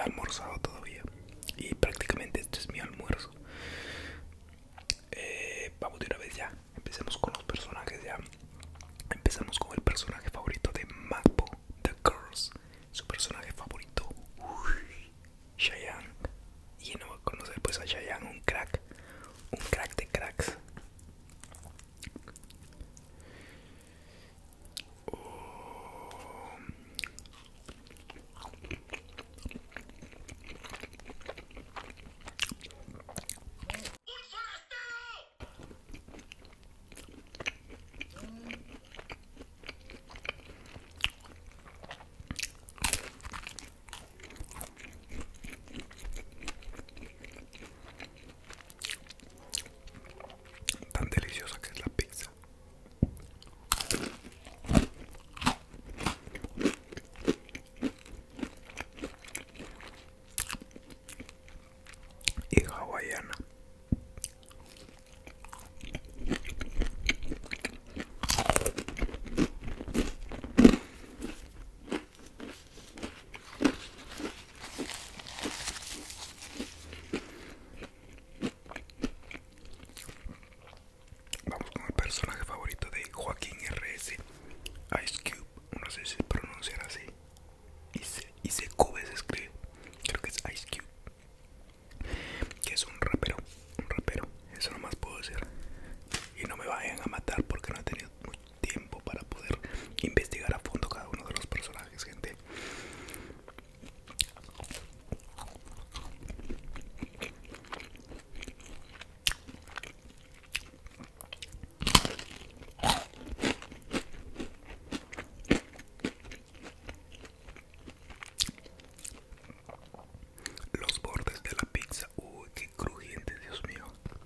he almorzado todavía. Y prácticamente este es mi almuerzo. Vamos de una vez ya. Empecemos con los personajes ya. Empezamos con el personaje favorito de Mapo, The Girls. Su personaje favorito, Cheyenne. Y no va a conocer pues a Cheyenne, un crack de cracks. Tan deliciosa que es la pizza. Y hawaiana. Vamos con el personaje favorito de Joaquín R.S. Ice Cube, no sé si pronunciar así. Ice Cube se escribe. Creo que es Ice Cube. Que es un rapero. Eso nomás puedo decir. Y no me vayan a matar porque no he tenido mucho tiempo para poder investigar a fondo cada uno de los personajes, gente. Los bordes de la pizza, uy, qué crujiente, Dios mío.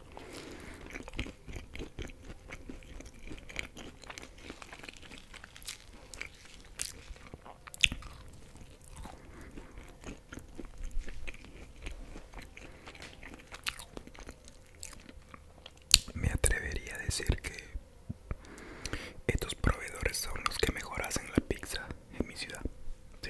Me atrevería a decir que estos proveedores son los que mejor hacen la pizza en mi ciudad. Sí.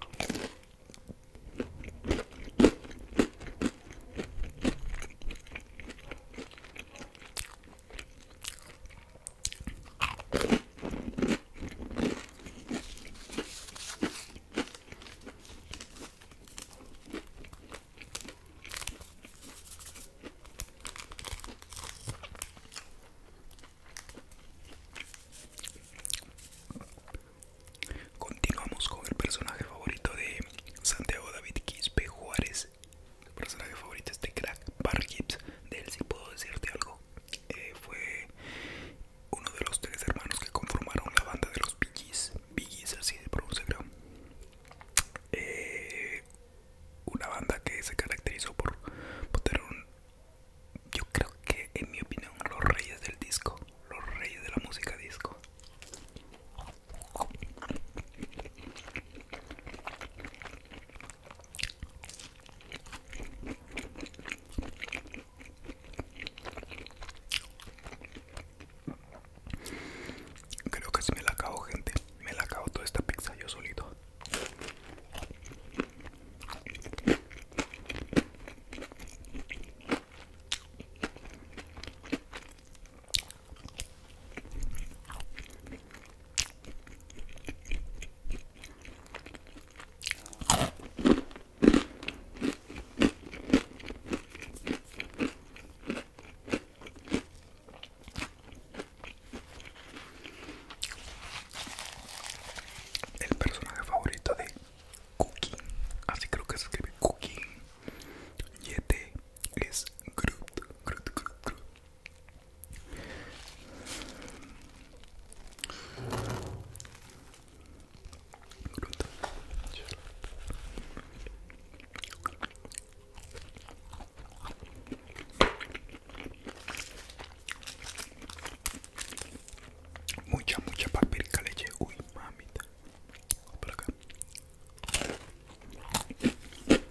Continuamos con el personaje favorito de Santiago David Quispe Juárez. El personaje favorito es este crack, Bar Gibbs. De él sí puedo decirte algo. Fue uno de los tres hermanos que conformaron la banda de los Bee Gees. Bee Gees, así se pronuncia, creo. Una banda que se caracterizó por tener yo creo que en mi opinión, los reyes del disco, los reyes de la música disco. Creo que sí me la acabo, gente. Me la acabo toda esta pizza yo solito. El personaje favorito de Cooking, así creo que se escribe Cooking, Yete, es Groot. Mucha papirica leche. Uy, mamita. Por acá.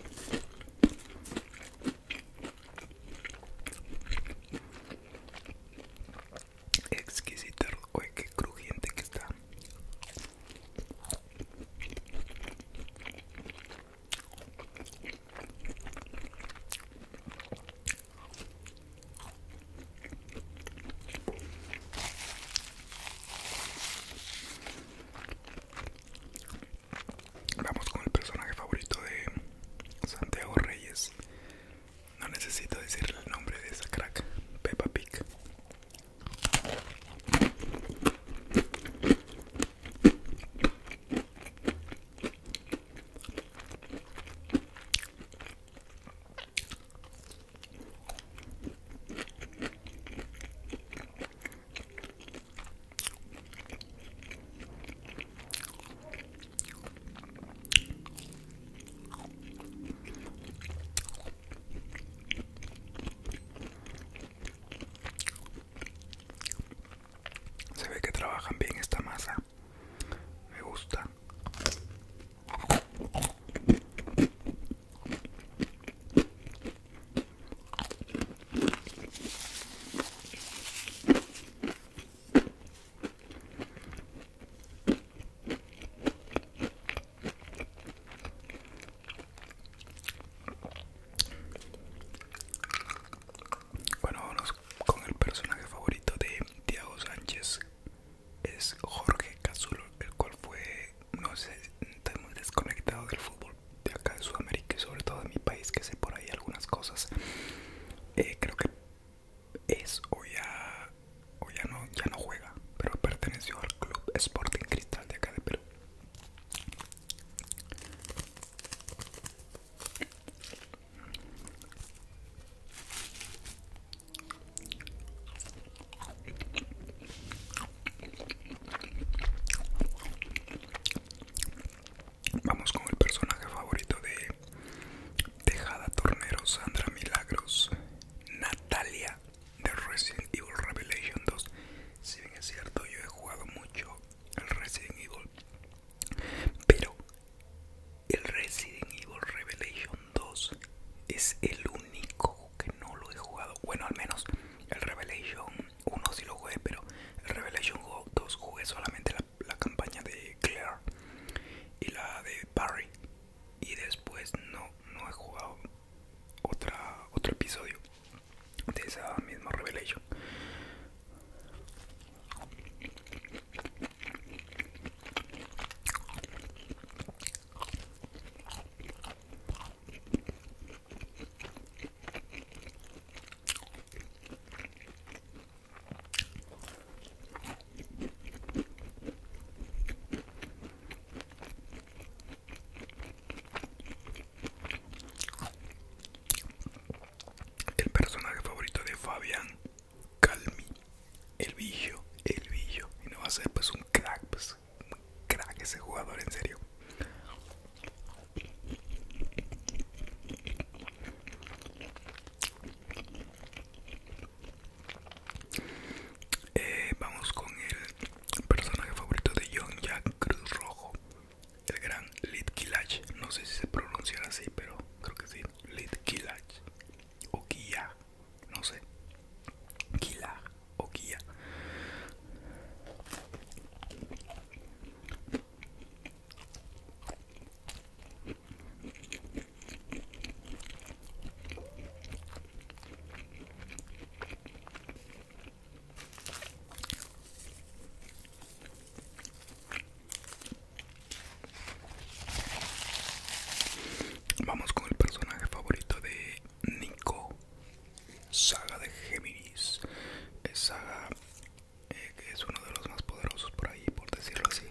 Vamos con el personaje favorito de Nico. Saga de Géminis. Es Saga, que es uno de los más poderosos por ahí, por decirlo así.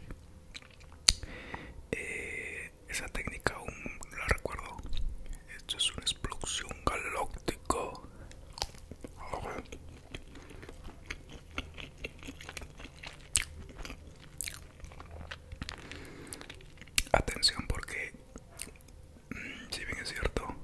Esa técnica aún la recuerdo. Esto es una explosión galáctica. Atención porque, si bien es cierto,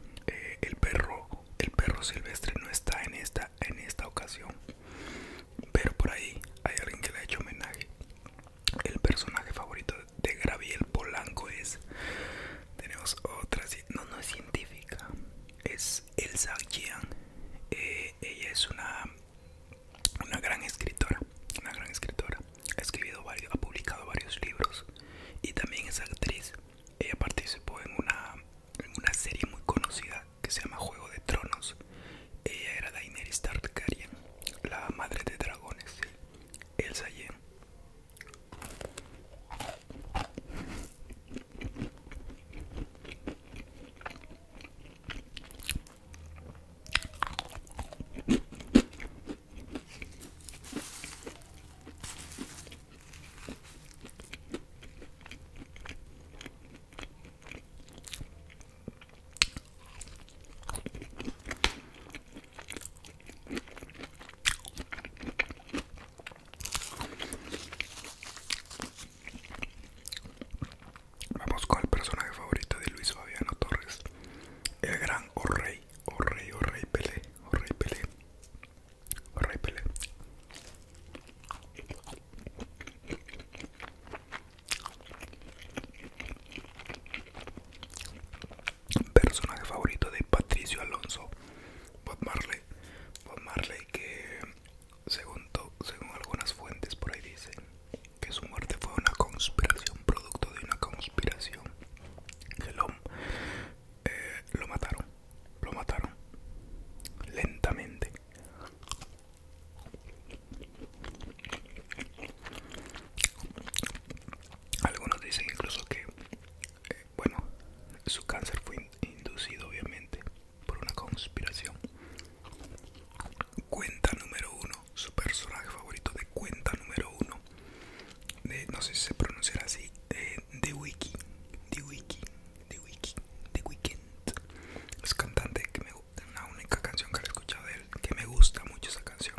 el perro silvestre no está en esta ocasión, pero por ahí hay alguien que le ha hecho homenaje. El personaje favorito de Gabriel Polanco es, tenemos otra, no es científica, es Elsa Jian. Ella es una gran escritora, una gran escritora. Ha publicado varios libros y también es actriz. Ella participó en una serie muy conocida que se llama Juego de Tronos. Ella era Daenerys Targaryen, la madre de dragones, sí. Elsa Yen. Vamos con el personaje favorito de Luis Fabiano Torres, el gran Orrey, Orrey Pelé, Orrey Pelé, Orrey Pelé. Personaje favorito de Patricio Alonso, Bob Marley. Bob Marley, que según algunas fuentes por ahí dicen que su muerte fue una conspiración, producto de una conspiración, que lo mataron lentamente. Algunos dicen incluso que, bueno, su cáncer fue inducido obviamente por una conspiración. Cuenta número uno, su personaje favorito de Cuenta número uno, no sé si se pronunciará así, The Weeknd, The Weeknd, The Weeknd, The Weeknd. Es cantante que me gusta, la única canción que he escuchado de él, que me gusta mucho esa canción.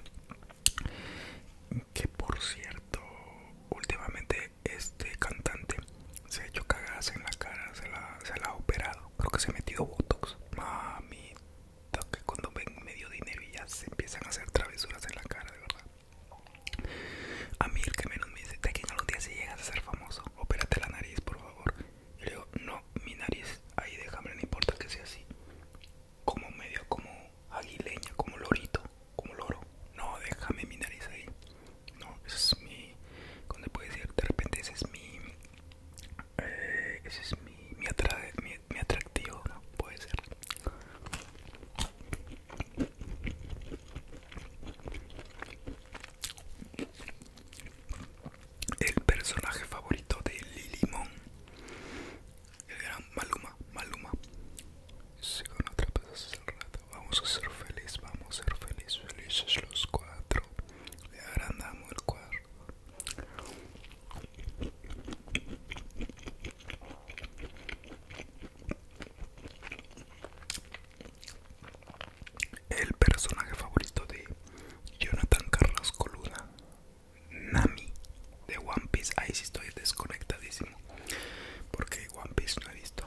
Que por cierto, últimamente este cantante se ha hecho cagadas en la cara, se la ha operado, creo que se ha metido botox. Mami, que cuando ven medio dinero y ya se empiezan a hacer travesuras en la cara, de verdad. A mí el que menos me dice, de que en algún día si llegas a ser famoso, opérate la nariz, por favor. Y le digo, no, mi nariz, ahí déjame, no importa que sea así, como medio como aguileña, como lorito, como loro. No, déjame mi nariz ahí. No, ese es mi, cuando puedo decir, de repente ese es mi atractivo, ¿no? Puede ser. El personaje favorito de Lily Mon, el gran Maluma. Sí, con otra vez hace rato. Vamos a ser felices los cuatro. Le agrandamos el cuadro. El personaje favorito de Jonathan Carrasco Luna, Nami, de One Piece. Ahí sí estoy desconectadísimo, porque One Piece no he visto.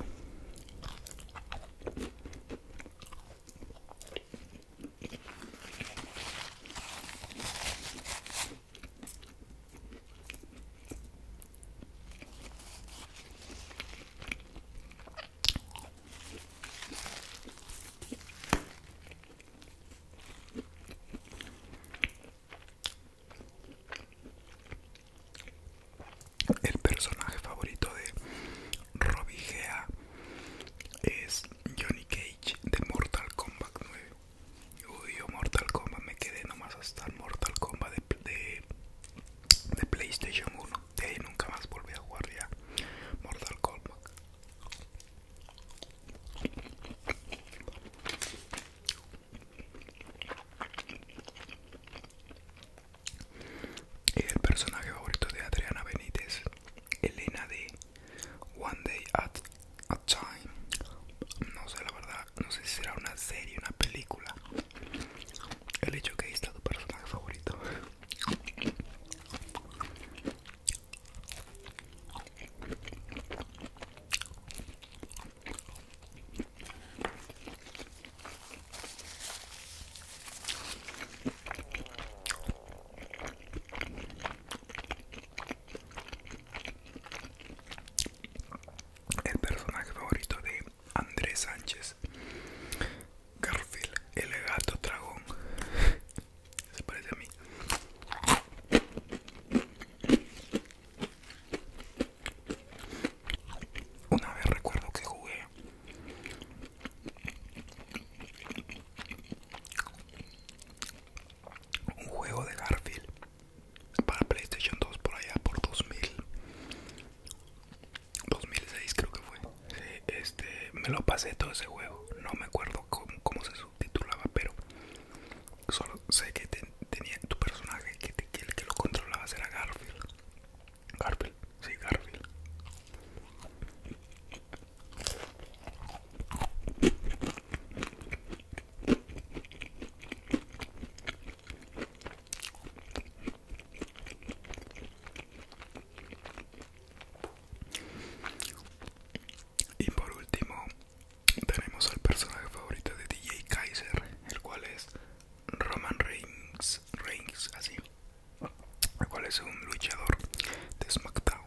me lo pasé todo ese juego. No me acuerdo cómo se subtitulaba, pero solo sé que tenía tu personaje que el que lo controlabas era Garfield. Garfield, sí, Garfield. Y por último, tenemos al personaje favorito de DJ Kaiser, el cual es Roman Reigns, así, el cual es un luchador de SmackDown.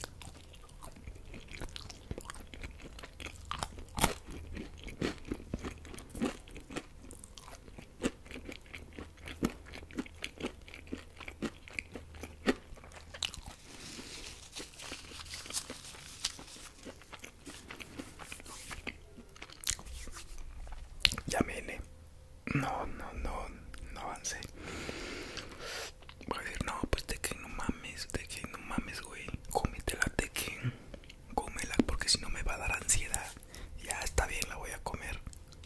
Llámele. No avancé. Voy a decir, no, pues Tekken, no mames, güey. Cómetela, Tekken. Cómela, porque si no me va a dar ansiedad. Ya está bien, la voy a comer.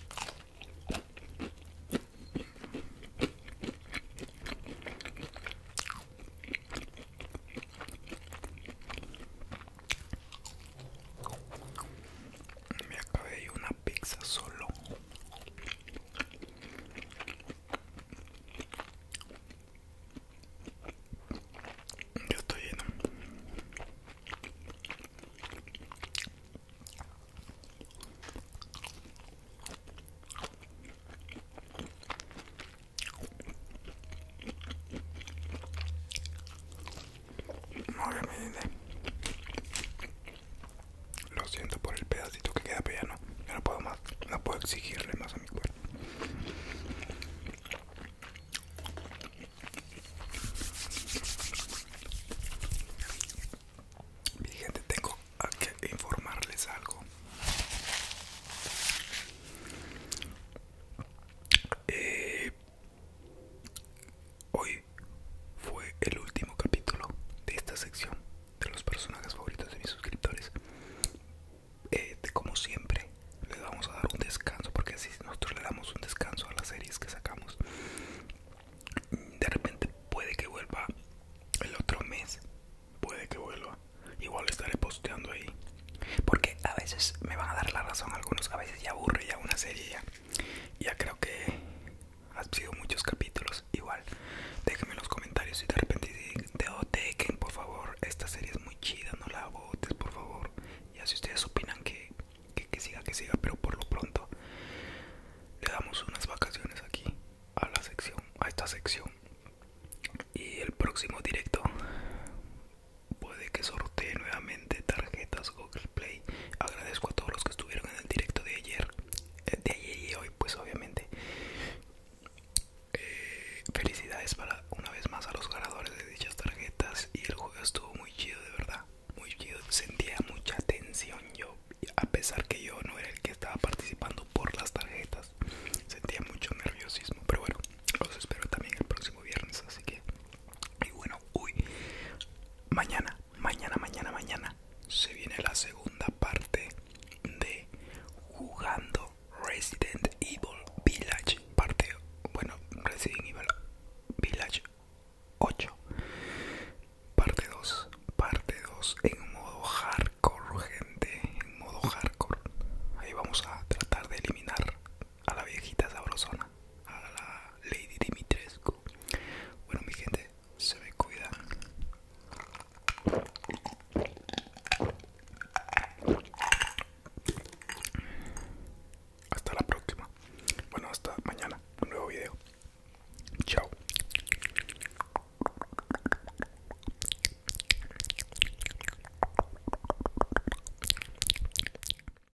Me acabé una pizza solo. Ya estoy lleno. Obviamente. Lo siento por el pedacito que queda, pero ya no puedo más. No puedo exigirle más a mi cuerpo. Mi gente, tengo que informarles algo. Hoy fue el último capítulo de esta sección de los personajes favoritos de mis suscriptores. Como siempre, les vamos a dar un descanso, porque así nosotros le damos un descanso a las series que sacamos. De repente puede que vuelva el otro mes, puede que vuelva. Igual estaré posteando ahí, porque a veces me van a dar la razón algunos, a veces ya aburre ya una serie, ya creo